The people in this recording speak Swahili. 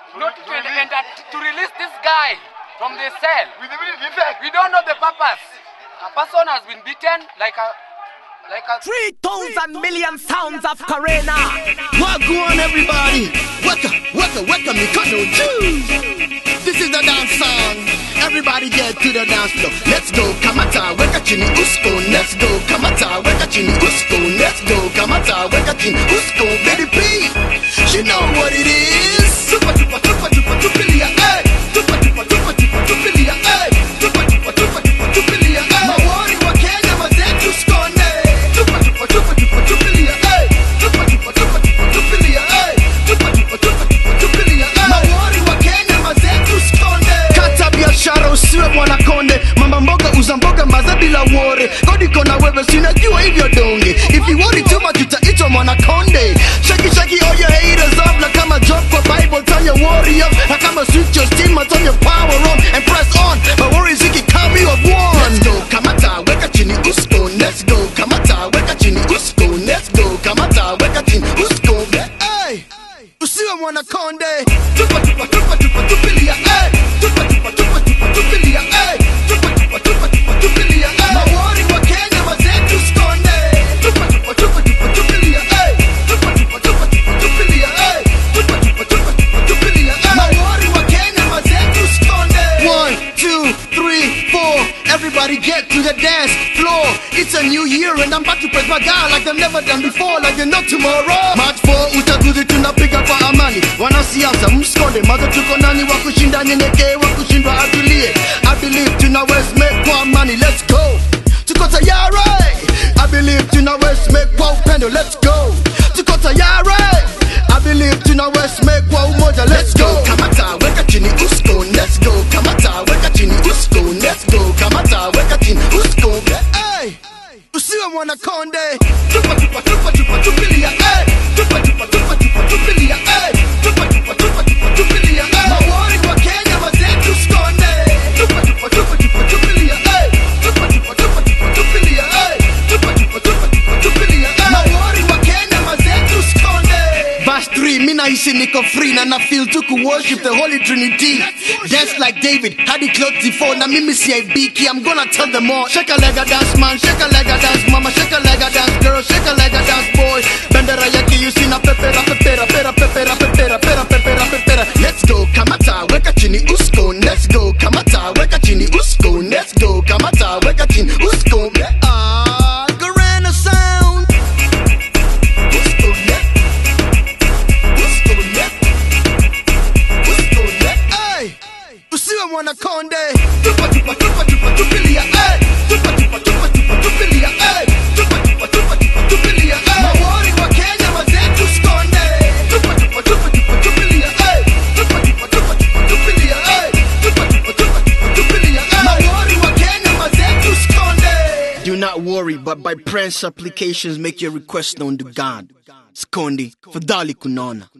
not to release this guy from the cell. We don't know the purpose. A person has been beaten like a 3,000 million sounds of Karena. What go on, everybody? Welcome, me cousin Jews. This is the dance song. Everybody get to the dance floor. Let's go, Kamata, weka chini usko. Let's go, Kamata, weka chini usko. Let's go, Kamata, weka chini usko. Baby P, she know what it is. Super, super, super, super, tupilia, eh. Super, super, super, super, tupilia, eh. Super, super, super, super, tupilia, eh. Mawari wa Kenya mazetu skone. Super, super, super, super, tupilia, eh. Super, super, super, super, tupilia, eh. Super, super, super, super, tupilia, eh. Mawari wa Kenya mazetu skone. Kata biashara usiwe mwana konde. Mama mboga uza mboga maza bila wore. Kodi kona wewe sinajua hivyo donge. If you worry too much utaitwa mwana konde. Shaki all your haters off. Like I'm a job for Bible, turn your worry up. Like I'm a switch your steam, turn your power on and press on. My worries you can count me of one. Let's go, Kamata, weka chini usko. Let's go, Kamata, weka chini usko. Let's go, Kamata, weka chini usko. Hey, usiwe mwana konde. Tupa, tupa, tupa, tupa, tupilia, eh. Tupa, tupa, tupa, tupa, tupilia, eh. Tupa, tupa, tupa, tupa, tupilia, eh. Mawari wa Kenya mazetu skonde. Tupa, tupa, tupa, tupa, tupilia, eh. Tupa, tupa, tupa, tupa, tupilia, eh. Tupa, tupa, tupa, tupa, tupilia, eh. Mawari wa Kenya mazetu skonde. 1, 2, 3, 4. Everybody get to the dance floor. It's a new year and I'm about to press my guy like I've never done before, like you know tomorrow. March 4 uchaguzi tunapiga kwa amani. Wanasiasa mskonde, maza tuko nani wa kushinda nyenyekee, wa kushindwa atulie. I believe tunaweza make kwa money, let's go. Tuko tayari. I believe tunaweza make kwa upendo, let's go. Tuko tayari. I believe tunaweza make kwa umoja, let's go. Kamata, weka chini usko, let's go. Kamata, weka chini usko, let's go. Kamata, weka chini usko. Hey, usiwe mwana konde. Tupa, tupa, tupa, tupa, tupilia, eh. Tupa, tupa, tupa, tupa, tupilia, eh. Tupa, tupa, tupa, tupa, tupilia, eh. Mawari wa Kenya mazetu skonde. Tupa, tupa, tupa, tupa, tupilia, eh. Tupa, tupa, tupa, tupa, tupilia, eh. Tupa, tupa, tupa, tupa, tupilia, eh. Mawari wa Kenya mazetu skonde. Verse 3, mina hisi niko free na feel to worship the Holy Trinity. Dance like David, had the clothes before. Na mimi si aibiki, I'm gonna tell them all. Shake a leg a dance man, shake a leg a dance mama, shake a leg a dance girl, shake a leg a dance boy. Bendera yaki you see na pepera, pepera, pepera, pepera, pepera, pepera, pepera, pepera. Let's go, Kamata, weka chini usko. Let's go, Kamata, weka chini usko. Let's go, Kamata, weka chini usko. Karena sound. Usko, yeah. Usko, yeah. Usko, yeah. Hey, usiwe mwana konde. Tupa, tupa, tupa, tupa, tupilia, eh. Tupa, tupa, tupa, tupa, tupilia, eh. Tupa, tupa, tupa, tupa, tupilia, eh. Mawari wa Kenya mazetu skonde. Tupa, tupa, tupa, tupa, tupilia, eh. Tupa, tupa, tupa, tupa, tupilia, eh. Tupa, tupa, tupa, tupa, tupilia, eh. Mawari wa Kenya mazetu skonde. Do not worry, but by prayer and supplications make your request known to God. Skondi, fadhali kunona.